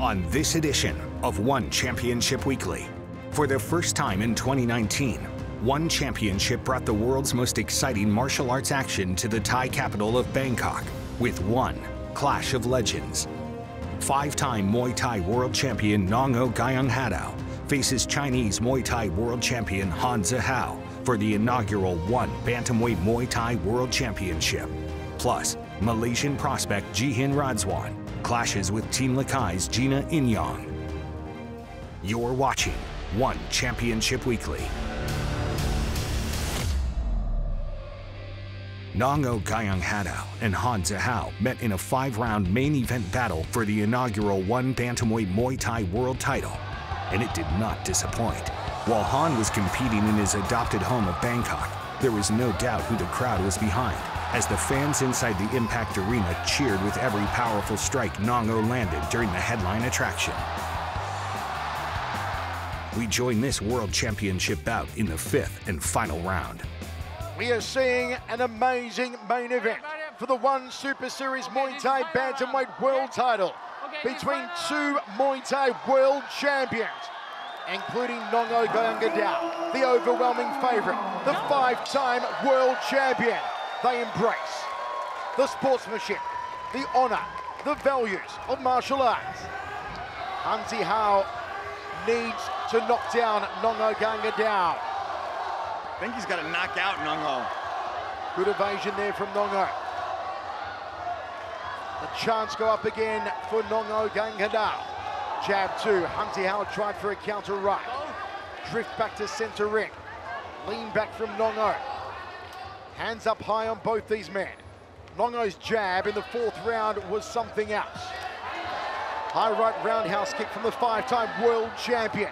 on this edition of One Championship Weekly. For the first time in 2019, One Championship brought the world's most exciting martial arts action to the Thai capital of Bangkok with one clash of legends. Five-time Muay Thai world champion Nong-O Gaiyanghadao faces Chinese Muay Thai world champion Han Zi Hao for the inaugural One Bantamweight Muay Thai World Championship. Plus, Malaysian prospect Gina clashes with Team Lakay's Gina Iniong. You're watching One Championship Weekly. Nong-O Gaiyanghadao and Han Zi Hao met in a 5-round main event battle for the inaugural One Bantamweight Muay Thai World title, and it did not disappoint. While Han was competing in his adopted home of Bangkok, there was no doubt who the crowd was behind, as the fans inside the Impact Arena cheered with every powerful strike Nong-O landed during the headline attraction. We join this World Championship bout in the 5th and final round. We are seeing an amazing main event for the One Super Series Muay Thai Bantamweight World title between two Muay Thai world champions, including Nong-O Gaiyanghadao, the overwhelming favorite, the 5-time world champion. They embrace the sportsmanship, the honor, the values of martial arts. Han Zi Hao needs to knock down Nong-O Gaiyanghadao. I think he's got to knock out Nong-O. Good evasion there from Nong-O. The chance go up again for Nong-O Gaiyanghadao. Jab 2, Han Zi Hao tried for a counter right. Drift back to center ring. Lean back from Nong-O. Hands up high on both these men. Nong-O's jab in the 4th round was something else. High right roundhouse kick from the 5-time world champion.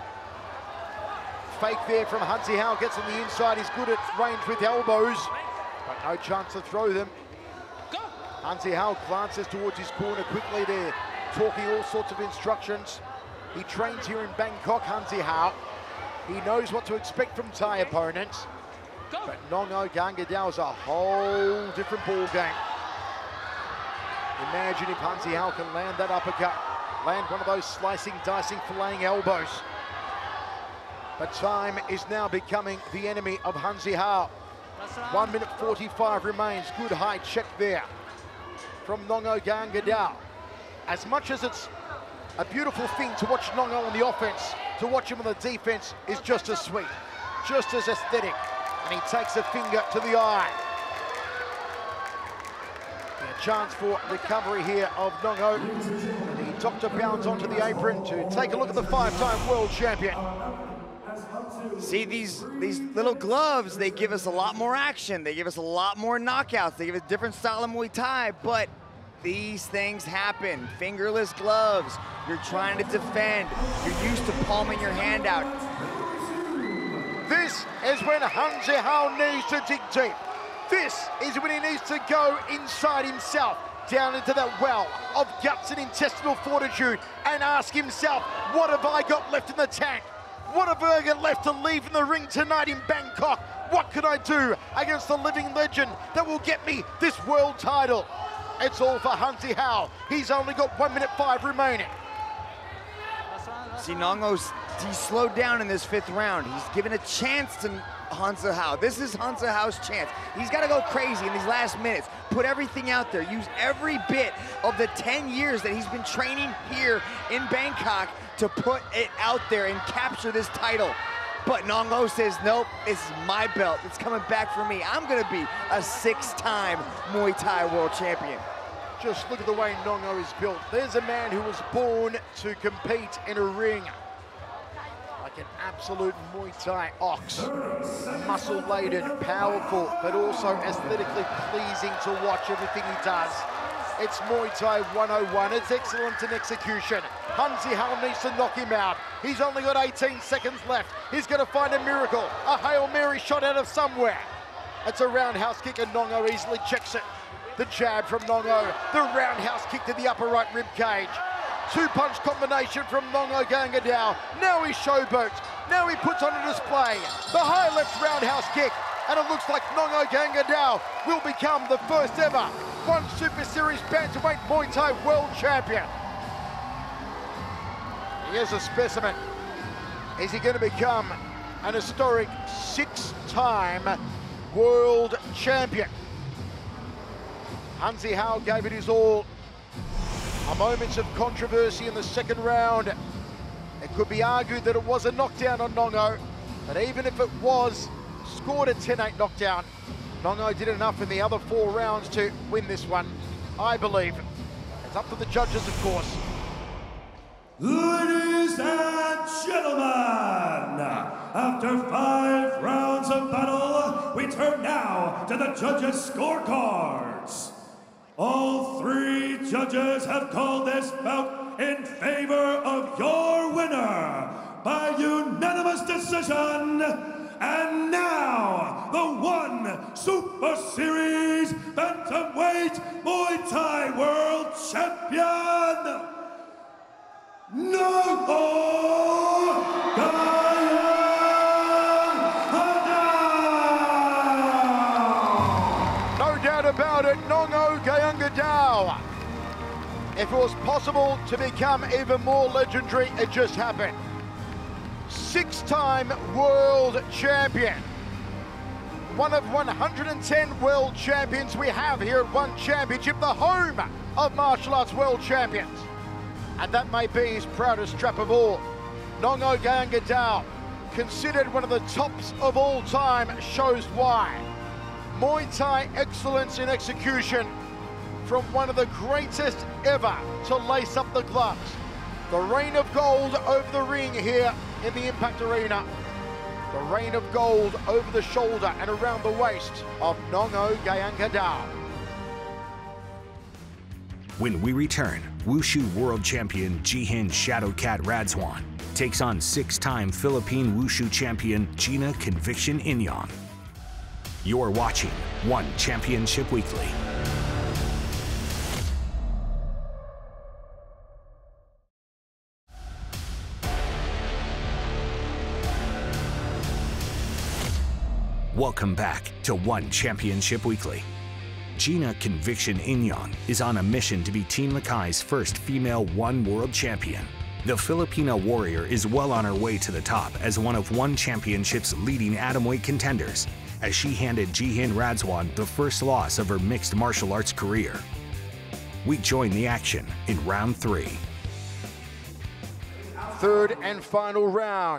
Fake there from Han Zi Hao, gets on the inside. He's good at range with elbows, but no chance to throw them. Han Zi Hao glances towards his corner quickly there, talking all sorts of instructions. He trains here in Bangkok, Han Zi Hao. He knows what to expect from Thai opponents. But Nong-O Gaiyanghadao is a whole different ball game. Imagine if Han Zi Hao can land that uppercut, land one of those slicing, dicing, filleting elbows. But time is now becoming the enemy of Han Zi Hao. 1 minute 45 remains. Good high check there from Nong-O Gaiyanghadao. As much as it's a beautiful thing to watch Nong-O on the offense, to watch him on the defense is just as sweet, just as aesthetic. And he takes a finger to the eye. And a chance for recovery here of Nong-O. The doctor bounds onto the apron to take a look at the 5-time world champion. See, these little gloves, they give us a lot more action. They give us a lot more knockouts. They give us a different style of Muay Thai, but these things happen. Fingerless gloves. You're trying to defend. You're used to palming your hand out. This is when Han Zi Hao needs to dig deep. This is when he needs to go inside himself, down into that well of guts and intestinal fortitude, and ask himself, what have I got left in the tank? What have I got left to leave in the ring tonight in Bangkok? What can I do against the living legend that will get me this world title? It's all for Han Zi Hao. He's only got 1 minute 5 remaining. See, he's slowed down in this 5th round. He's given a chance to Han Zi Hao. This is Han Zi Hao's chance. He's got to go crazy in these last minutes. Put everything out there. Use every bit of the 10 years that he's been training here in Bangkok to put it out there and capture this title. But Nong-O says, nope, this is my belt. It's coming back for me. I'm going to be a 6-time Muay Thai world champion. Just look at the way Nong-O is built. There's a man who was born to compete in a ring. Like an absolute Muay Thai ox. Muscle-laden, powerful, but also aesthetically pleasing to watch everything he does. It's Muay Thai 101. It's excellence in execution. Han Zi Hao needs to knock him out. He's only got 18 seconds left. He's going to find a miracle. A Hail Mary shot out of somewhere. It's a roundhouse kick and Nong-O easily checks it. The jab from Nong-O. The roundhouse kick to the upper right rib cage. 2-punch combination from Nong-O Gaiyanghadao. Now he showboats. Now he puts on a display. The high left roundhouse kick. And it looks like Nong-O Gaiyanghadao will become the first ever One Super Series Bantamweight Muay Thai World Champion. Here's a specimen. Is he going to become an historic 6-time world champion? Han Zi Hao gave it his all. A moment of controversy in the second round. It could be argued that it was a knockdown on Nong-O, but even if it was, scored a 10-8 knockdown. Nong-O did enough in the other 4 rounds to win this one, I believe. It's up to the judges, of course. Ladies and gentlemen, after 5 rounds of battle, we turn now to the judges' scorecards. All 3 judges have called this bout in favor of your winner by unanimous decision. And now, the 1 Super Series Bantamweight Muay Thai World Champion, Nong-O Gaiyanghadao! No doubt about it, Nong-O Gaiyanghadao. If it was possible to become even more legendary, it just happened. 6-time world champion. One of 110 world champions we have here at One Championship, the home of martial arts world champions. And that may be his proudest strap of all. Nong-O Gaiyanghadao, considered one of the tops of all time, shows why. Muay Thai excellence in execution from one of the greatest ever to lace up the gloves. The rain of gold over the ring here in the Impact Arena. The rain of gold over the shoulder and around the waist of Nong-O Gaiyanghadao. When we return, Wushu World Champion Jihin Shadowcat Radzwan takes on 6-time Philippine Wushu Champion Gina Conviction Iniong. You're watching One Championship Weekly. Welcome back to One Championship Weekly. Gina Conviction Iniong is on a mission to be Team Lakay's first female One World Champion. The Filipino warrior is well on her way to the top as one of One Championship's leading atomweight contenders, as she handed Jihin Radzwan the first loss of her mixed martial arts career. We join the action in round 3. Third and final round.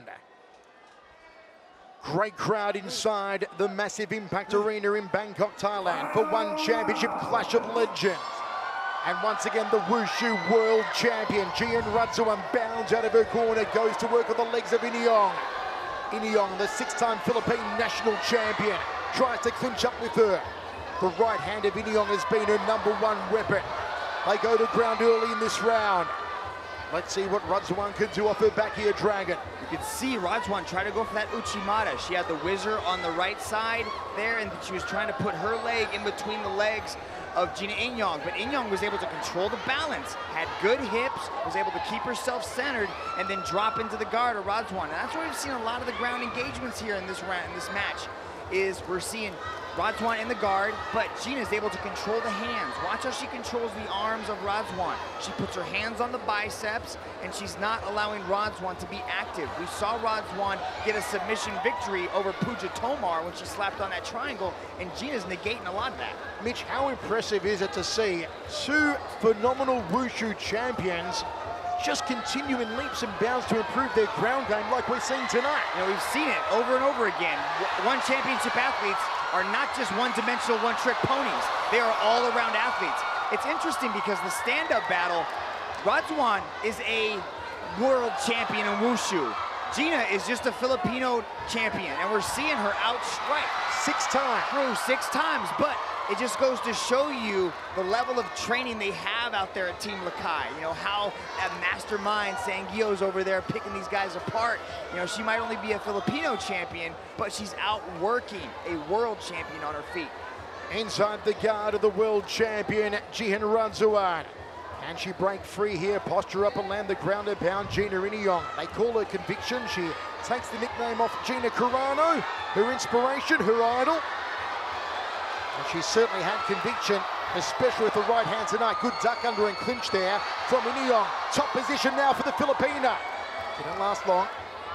Great crowd inside the massive Impact Arena in Bangkok, Thailand for One Championship Clash of Legends. And once again, the Wushu World Champion, Jihin Radzwan, bounds out of her corner, goes to work on the legs of Iniong. Iniong, the 6-time Philippine national champion, tries to clinch up with her. The right hand of Iniong has been her #1 weapon. They go to ground early in this round. Let's see what Radzwan can do off her back here, Dragon. You can see Radzwan try to go for that Uchimata. She had the whizzer on the right side there, and she was trying to put her leg in between the legs of Gina Iniong, but Iniong was able to control the balance, had good hips, was able to keep herself centered, and then drop into the guard of Radzwan. And that's where we've seen a lot of the ground engagements here in this match, is we're seeing Radzwan in the guard, but Gina's able to control the hands. Watch how she controls the arms of Radzwan. She puts her hands on the biceps, and she's not allowing Radzwan to be active. We saw Radzwan get a submission victory over Pooja Tomar when she slapped on that triangle, and Gina's negating a lot of that. Mitch, how impressive is it to see 2 phenomenal Wushu champions just continue in leaps and bounds to improve their ground game like we're seeing tonight? You know, we've seen it over and over again. One Championship athletes are not just one-dimensional, one-trick ponies. They are all-around athletes. It's interesting because the stand-up battle, Radzwan is a world champion in Wushu. Gina is just a Filipino champion, and we're seeing her outstrike 6 times. Through 6 times, but it just goes to show you the level of training they have out there at Team Lakay. You know, how that mastermind Sanguio's over there picking these guys apart. You know, she might only be a Filipino champion, but she's outworking a world champion on her feet. Inside the guard of the world champion, Jihin Radzwan. Can she break free here, posture up and land the ground and pound Gina Iniong? They call her Conviction. She takes the nickname off Gina Carano, her inspiration, her idol. And she certainly had conviction, especially with the right hand tonight. Good duck under and clinch there from Iniong. Top position now for the Filipina. Didn't last long.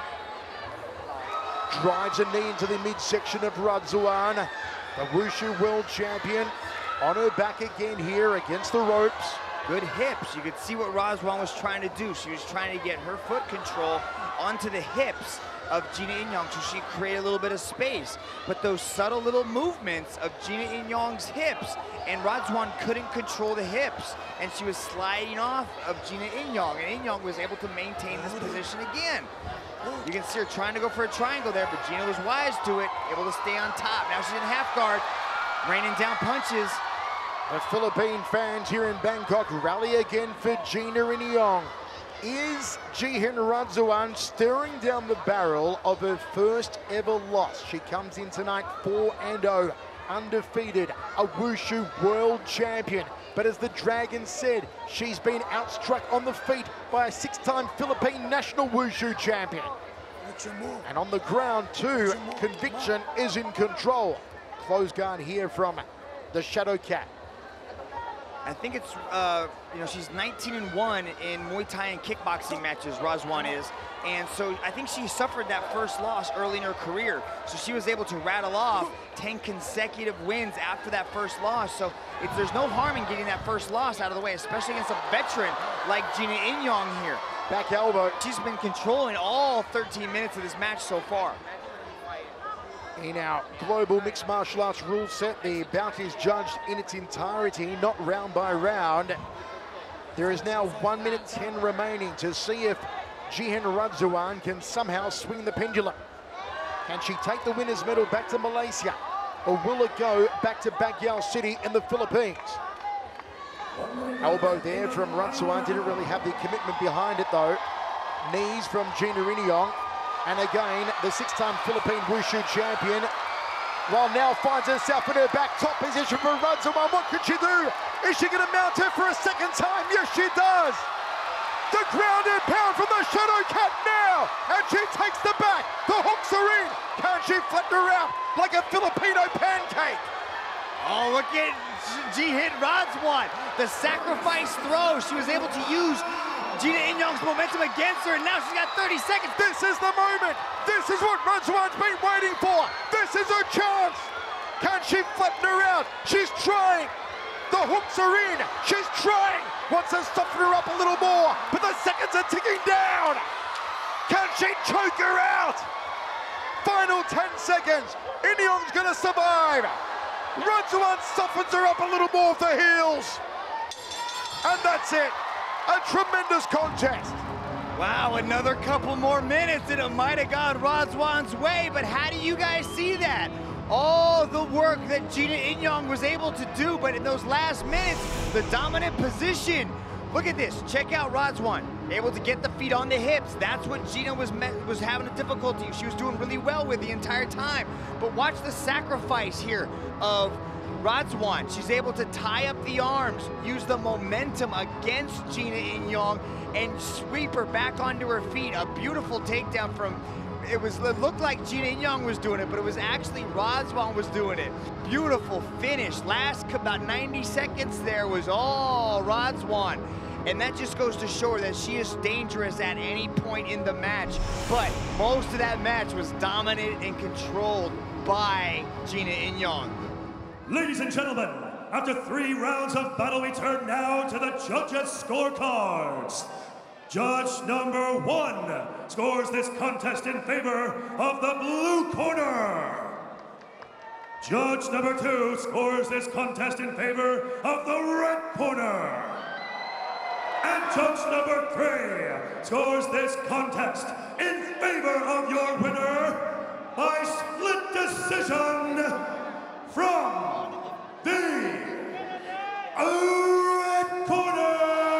Drives a knee into the midsection of Radzuan, the Wushu world champion, on her back again here against the ropes. Good hips. You could see what Radzuan was trying to do. She was trying to get her foot control onto the hips of Gina Iniong so she could create a little bit of space. But those subtle little movements of Gina Iniong's hips, and Radzuan couldn't control the hips, and she was sliding off of Gina Iniong, and Iniong was able to maintain this position again. You can see her trying to go for a triangle there, but Gina was wise to it, able to stay on top. Now she's in half guard, raining down punches. The Philippine fans here in Bangkok rally again for Gina Iniong. Is Jihin Radzuan staring down the barrel of her first ever loss? She comes in tonight 4-0, undefeated, a Wushu world champion. But as the Dragon said, she's been outstruck on the feet by a 6-time Philippine national Wushu champion. And on the ground too, conviction is in control. Close guard here from the Shadow Cat. I think it's, you know, she's 19-1 in Muay Thai and kickboxing matches, Radzuan is. And so I think she suffered that first loss early in her career. So she was able to rattle off 10 consecutive wins after that first loss. So there's no harm in getting that first loss out of the way, especially against a veteran like Gina Iniong here. Back elbow. She's been controlling all 13 minutes of this match so far. In our global mixed martial arts rule set, the bout is judged in its entirety, not round by round. There is now 1 minute 10 remaining to see if Jihin Radzuan can somehow swing the pendulum. Can she take the winner's medal back to Malaysia, or will it go back to Baguio City in the Philippines? Elbow there from Radzuan, didn't really have the commitment behind it though. Knees from Gina Iniong. And again, the 6-time Philippine Wushu champion, well, now finds herself in her back top position for Radzuan. What could she do? Is she going to mount her for a second time? Yes, she does. The ground and pound from the Shadow Cat now. And she takes the back. The hooks are in. Can she flatten her out like a Filipino pancake? Oh, look at Jihin Radzuan. The sacrifice throw. She was able to use Gina Iniong's momentum against her, and now she's got 30 seconds. This is the moment. This is what Radzuan's been waiting for. This is her chance. Can she flatten her out? She's trying. The hooks are in. She's trying. Wants to soften her up a little more, but the seconds are ticking down. Can she choke her out? Final 10 seconds. Iniong's gonna survive. Radzuan softens her up a little more with the heels. And that's it. A tremendous contest. Wow, another couple more minutes and it might have gone Radzuan's way, but how do you guys see that? All the work that Gina Iniong was able to do, but in those last minutes, the dominant position. Look at this, check out Radzuan, able to get the feet on the hips. That's what Gina was having a difficulty. She was doing really well with the entire time. But watch the sacrifice here of Radzuan. She's able to tie up the arms, use the momentum against Gina Iniong, and sweep her back onto her feet. A beautiful takedown from, it looked like Gina Iniong was doing it, but it was actually Radzuan was doing it. Beautiful finish. Last about 90 seconds there was all Radzuan. And that just goes to show her that she is dangerous at any point in the match. But most of that match was dominated and controlled by Gina Iniong. Ladies and gentlemen, after 3 rounds of battle, we turn now to the judges' scorecards. Judge number 1 scores this contest in favor of the blue corner. Judge number 2 scores this contest in favor of the red corner. And judge number 3 scores this contest in favor of your winner by split decision from the red corner,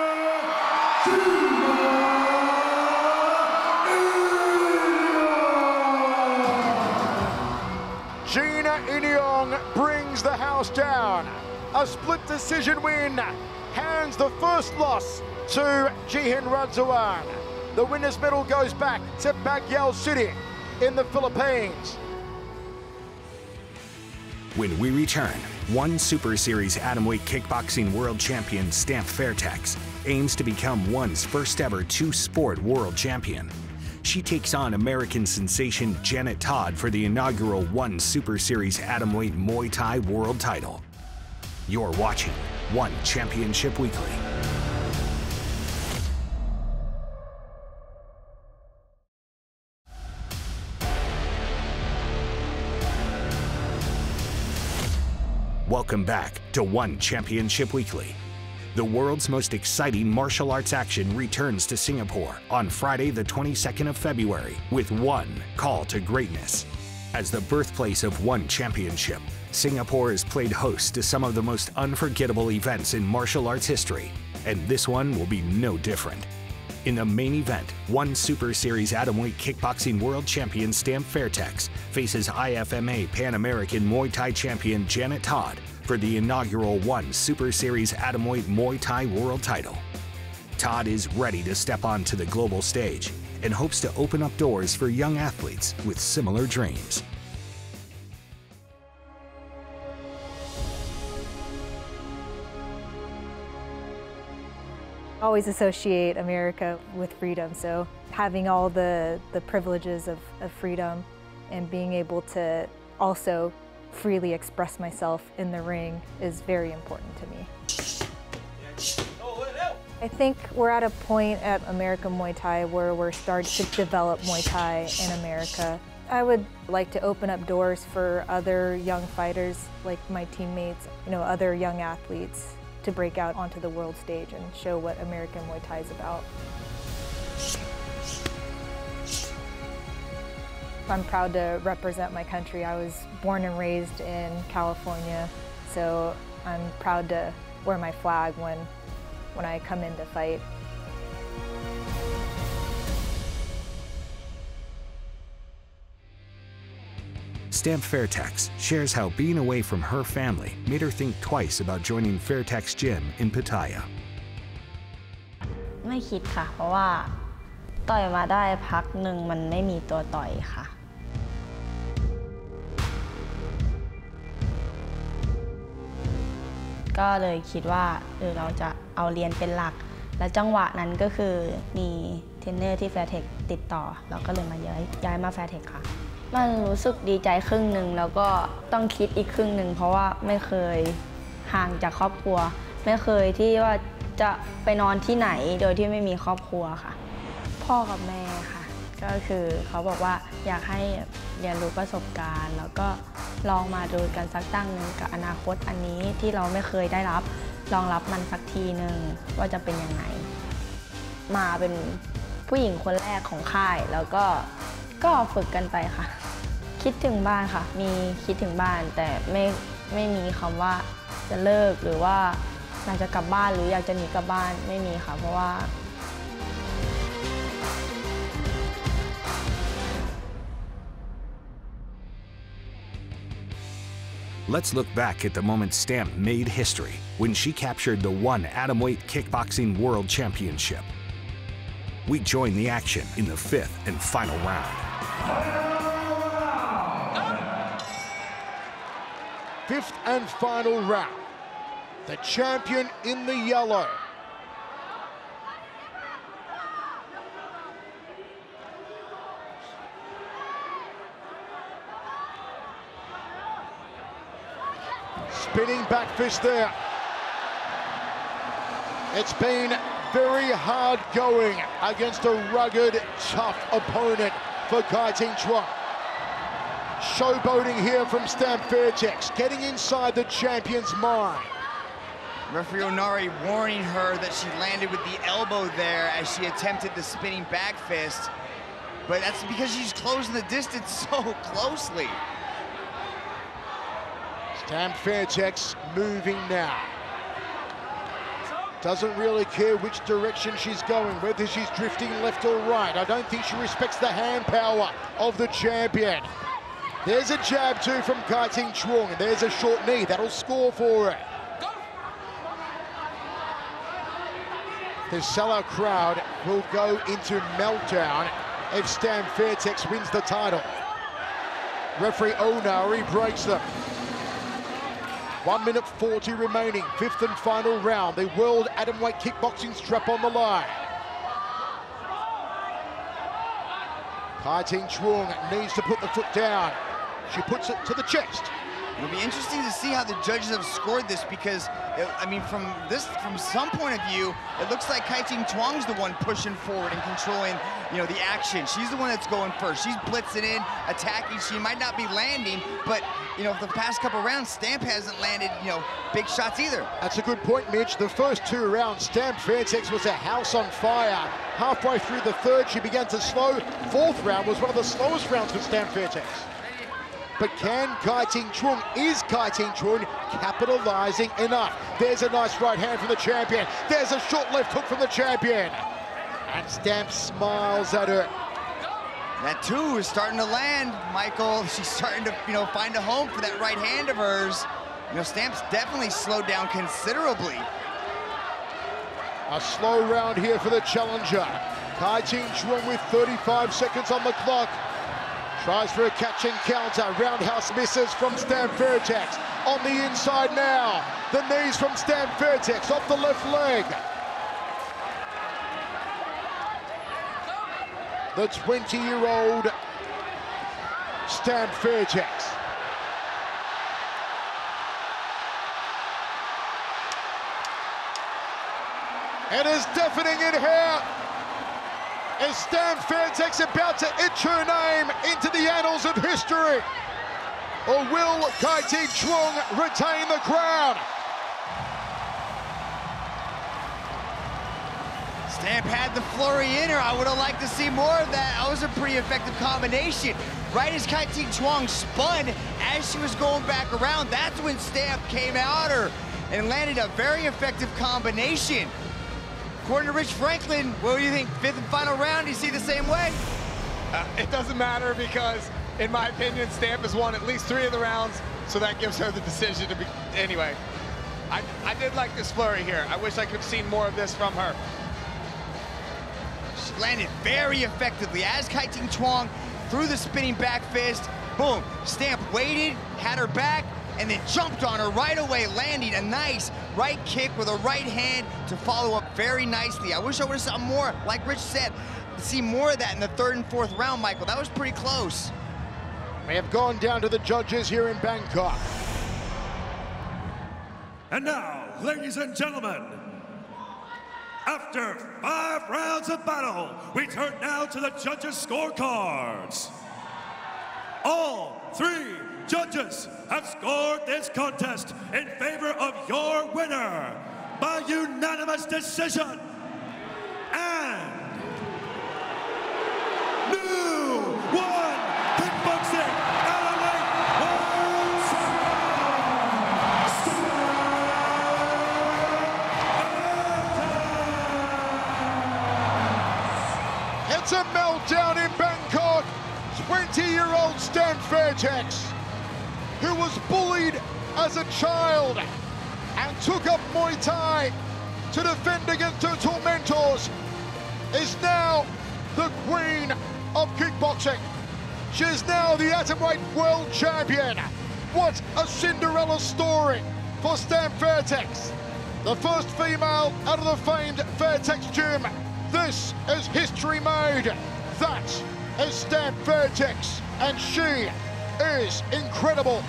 Gina Iniong brings the house down. A split decision win hands the first loss to Jihin Radzuan. The winner's medal goes back to Baguio City in the Philippines. When we return, one Super Series Atomweight Kickboxing World Champion Stamp Fairtex aims to become one's first ever 2-sport world champion. she takes on American sensation Janet Todd for the inaugural ONE Super Series Atomweight Muay Thai World title. You're watching ONE Championship Weekly. Welcome back to ONE Championship Weekly. The world's most exciting martial arts action returns to Singapore on Friday, the 22nd of February, with ONE Call to Greatness. As the birthplace of ONE Championship, Singapore has played host to some of the most unforgettable events in martial arts history, and this one will be no different. In the main event, ONE Super Series Atomweight Kickboxing World Champion Stamp Fairtex faces IFMA Pan American Muay Thai Champion Janet Todd for the inaugural ONE Super Series Atomweight Muay Thai World title. Todd is ready to step onto the global stage and hopes to open up doors for young athletes with similar dreams. Always associate America with freedom, so having all the privileges of freedom and being able to also freely express myself in the ring is very important to me. I think we're at a point at American Muay Thai where we're starting to develop Muay Thai in America. I would like to open up doors for other young fighters like my teammates, other young athletes, to break out onto the world stage and show what American Muay Thai is about. I'm proud to represent my country. I was born and raised in California, so I'm proud to wear my flag when I come in to fight. Stamp Fairtex shares how being away from her family made her think twice about joining Fairtex Gym in Pattaya. ไม่คิดค่ะเพราะว่าต่อยมาได้พักหนึ่งมันไม่มีตัวต่อยค่ะก็เลยคิดว่าเราจะเอาเรียนเป็นหลักและจังหวะนั้นก็คือมีเทรนเนอร์ที่ Fairtex ติดต่อเราก็เลยมาย้ายมา Fairtex ค่ะมันรู้สึกดีใจครึ่งหนึ่งแล้วก็ต้องคิดอีกครึ่งหนึ่งเพราะว่าไม่เคยห่างจากครอบครัวไม่เคยที่ว่าจะไปนอนที่ไหนโดยที่ไม่มีครอบครัวค่ะพ่อกับแม่ค่ะก็คือเขาบอกว่าอยากให้เรียนรู้ประสบการณ์แล้วก็ลองมาดูกันสักตั้งหนึ่งกับอนาคตอันนี้ที่เราไม่เคยได้รับลองรับมันสักทีหนึ่งว่าจะเป็นยังไงมาเป็นผู้หญิงคนแรกของค่ายแล้วก็ฝึกกันไปค่ะคิดถึงบ้านค่ะมีคิดถึงบ้านแต่ไม่มีคำว่าจะเลิกหรือว่าอยากจะกลับบ้านหรืออยากจะหนีกลับบ้านไม่มีค่ะเพราะว่า Let's look back at the moment Stamp made history when she captured the ONE Atomweight Kickboxing World Championship. We join the action in the fifth and final round. Fifth and final round. The champion in the yellow. Spinning back fist there. It's been very hard going against a rugged, tough opponent for Kai Ting-Chuan. Showboating here from Stamp Fairtex, getting inside the champion's mind. Referee Onari warning her that she landed with the elbow there as she attempted the spinning back fist. But that's because she's closing the distance so closely. Stamp Fairtex moving now. Doesn't really care which direction she's going, whether she's drifting left or right. I don't think she respects the hand power of the champion. There's a jab too from Kai Ting-Chuan, and there's a short knee. That'll score for her. The sellout crowd will go into meltdown if Stamp Fairtex wins the title. Referee Onari breaks them. 1 minute 40 remaining, fifth and final round. The World Atomweight Kickboxing strap on the line. Kai Ting-Chuang needs to put the foot down. She puts it to the chest. It'll be interesting to see how the judges have scored this because, I mean, from some point of view, it looks like Kai Ting-Chuang's the one pushing forward and controlling, you know, the action. She's the one that's going first. She's blitzing in, attacking. She might not be landing, but, you know, the past couple rounds, Stamp hasn't landed, you know, big shots either. That's a good point, Mitch. The first 2 rounds, Stamp Fairtex was a house on fire. Halfway through the third, she began to slow. 4th round was one of the slowest rounds for Stamp Fairtex. But can Kai Ting-Chuang, is Kai Ting-Chuang capitalizing enough? There's a nice right hand from the champion. There's a short left hook from the champion. And Stamp smiles at her. That 2 is starting to land, Michael. She's starting to, you know, find a home for that right hand of hers. You know, Stamp's definitely slowed down considerably. A slow round here for the challenger. Kai Ting-Chuang with 35 seconds on the clock. Tries for a catch and counter. Roundhouse misses from Stamp Fairtex. On the inside now. The knees from Stamp Fairtex off the left leg. The 20-year-old Stamp Fairtex. It is deafening in here. Is Stamp Fairtex about to etch her name into the annals of history? Or will Kai Ting-Chuang retain the crown? Stamp had the flurry in her. I would have liked to see more of that. That was a pretty effective combination. Right as Kai Ting-Chuang spun, as she was going back around, that's when Stamp came at her and landed a very effective combination. According to Rich Franklin, what do you think? 5th and final round, do you see the same way? It doesn't matter because, in my opinion, Stamp has won at least 3 of the rounds, so that gives her the decision to be... Anyway, I did like this flurry here. I wish I could have seen more of this from her. She landed very effectively as Kai Ting-Chuang threw the spinning back fist. Boom, Stamp waited, had her back, and then jumped on her right away, landing a nice right kick with a right hand to follow up very nicely. I wish I would have saw more, like Rich said, see more of that in the 3rd and 4th round, Michael. That was pretty close. We have gone down to the judges here in Bangkok. And now, ladies and gentlemen, after 5 rounds of battle, we turn now to the judges' scorecards. All 3 judges have scored this contest in favor of your winner by unanimous decision. And new one kickboxing heavyweight world champion. It's a meltdown in Bangkok. 20-year-old Stamp Fairtex, who was bullied as a child and took up Muay Thai to defend against her tormentors, is now the queen of kickboxing. She is now the atomweight world champion. What a Cinderella story for Stamp Fairtex. The first female out of the famed Fairtex gym. This is history made. That is Stamp Fairtex, and she is incredible.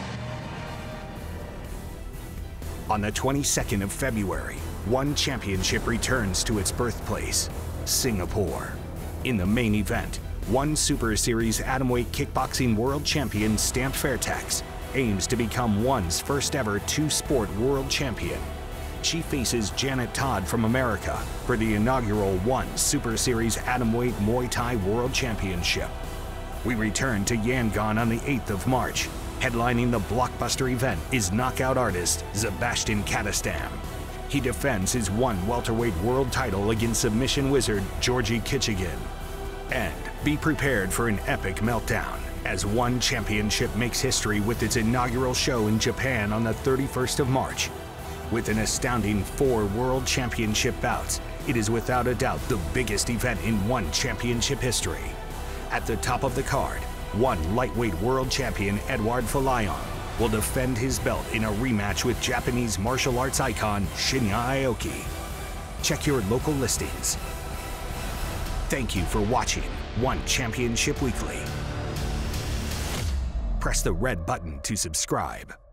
On the 22nd of February, one championship returns to its birthplace, Singapore. In the main event, one Super Series Atomweight Kickboxing World Champion Stamp Fairtex aims to become one's first ever 2-sport world champion. She faces Janet Todd from America for the inaugural one Super Series Atomweight Muay Thai World Championship. We return to Yangon on the 8th of March. Headlining the blockbuster event is knockout artist Sebastian Kadastam. He defends his one welterweight world title against submission wizard Georgie Kitchigan. And be prepared for an epic meltdown as one championship makes history with its inaugural show in Japan on the 31st of March. With an astounding 4 world championship bouts, it is without a doubt the biggest event in one championship history. At the top of the card, one lightweight world champion Edward Falayon will defend his belt in a rematch with Japanese martial arts icon Shinya Aoki. Check your local listings. Thank you for watching One Championship Weekly. Press the red button to subscribe.